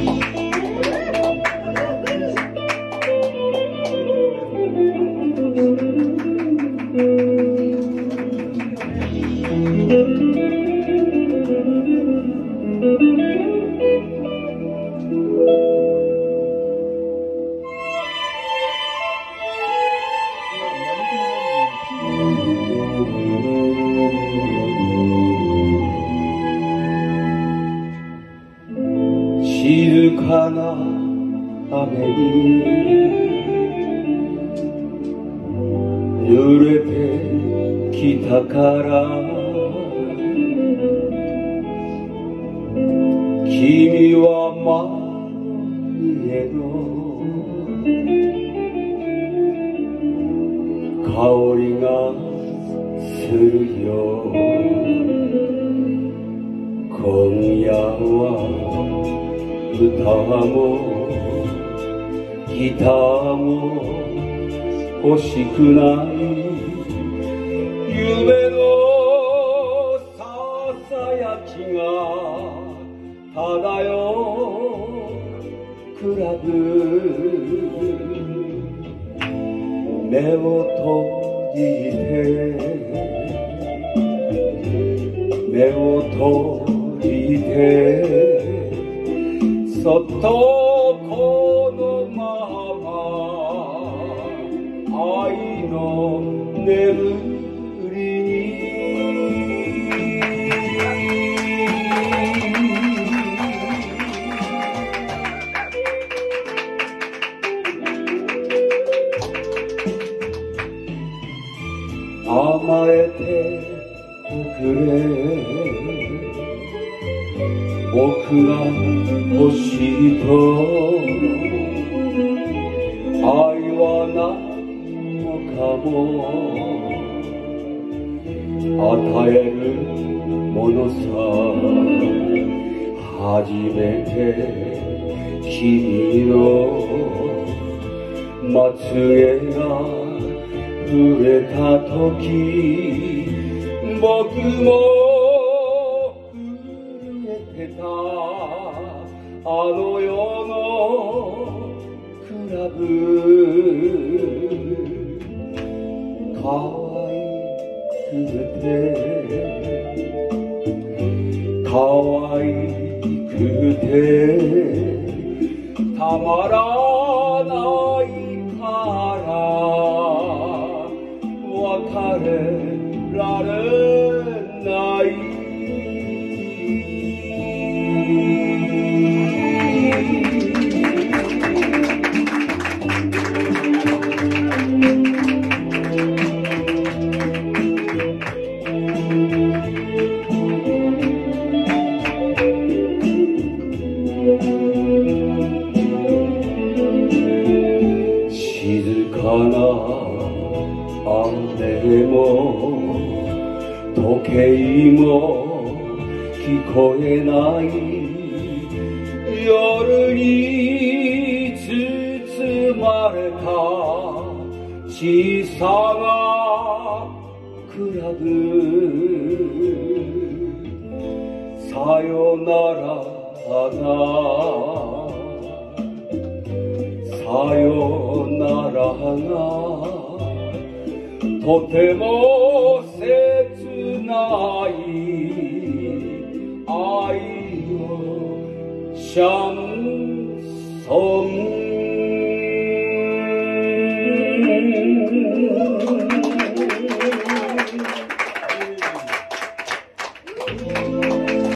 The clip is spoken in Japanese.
静かな雨に濡れてきたから君は真家の香りがするよ今夜は歌もギターも欲しくない夢のささやきが漂うクラブ目を閉じて目を閉じてそっとこのまま愛の眠りに甘えておくれ僕が欲しいと愛は何もかも与えるものさ初めて君のまつげが触れた時僕もあの世のクラブ可愛くて可愛くてたまらないから別れられない静かな雨も時計も聞こえない夜に包まれた小さなクラブさよならがさよならがとても切ない愛のシャンソン